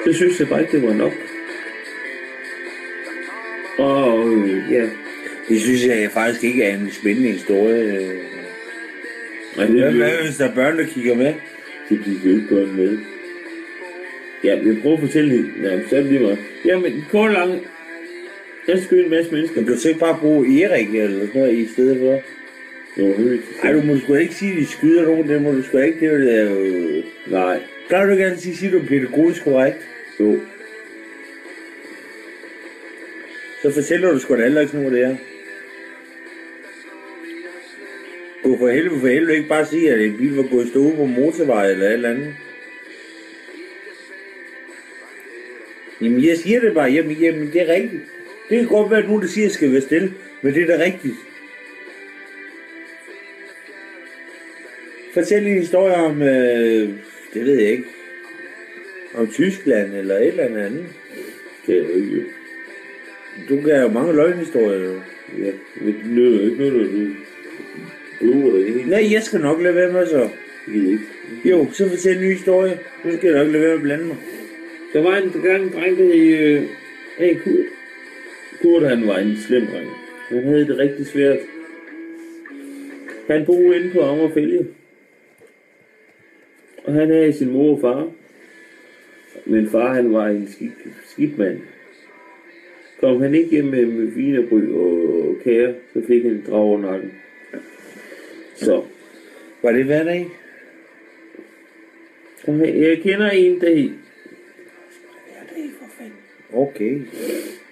Det synes jeg bare ikke, det var nok. Og ja. Det synes jeg faktisk ikke er en spændende historie. Hvad hvis der er børn, der kigger med? Det bliver jo ikke børn med. Ja, vi prøver at fortælle hende. Ja, så er det lige meget. Jamen, kort lang. Jeg skød en masse mennesker. Du kan så ikke bare bruge Erik eller sådan noget i stedet for? Ej, du må sgu ikke sige, at de skyder nogen. Det må du sgu ikke. Det er jo... Nej. Kan du ikke altid sige, at du er pædagogisk korrekt? Jo. Så fortæller du sgu da heller ikke noget af det her. Du for helvede ikke bare sige, at en bil var gået i stå på motorvej eller et eller andet. Jamen jeg siger det bare, jamen det er rigtigt. Det kan godt være, at nogen der siger, at jeg skal være stille, men det er da rigtigt. Fortæl en historie om, det ved jeg ikke, om Tyskland eller et eller andet. Det er jo ikke. Du kan jo mange løgnhistorier jo. Ja, men det løber ikke noget, når du bruger det ikke. Nej, jeg skal nok lade være med så. Ikke. Jo, så fortæl en ny historie. Nu skal jeg nok lade være med at blande mig. Der var en dreng, der i Kurt. Kurt, han var en slem dreng. Han havde det rigtig svært. Han boede inde på Amagerfælge. Og han havde sin mor og far. Men far, han var en skidt mand. Kom han ikke hjem med wienerbrød og kager, så fik han en drag over nakken. Så. Var det hver dag? Jeg kender en dag. Okay.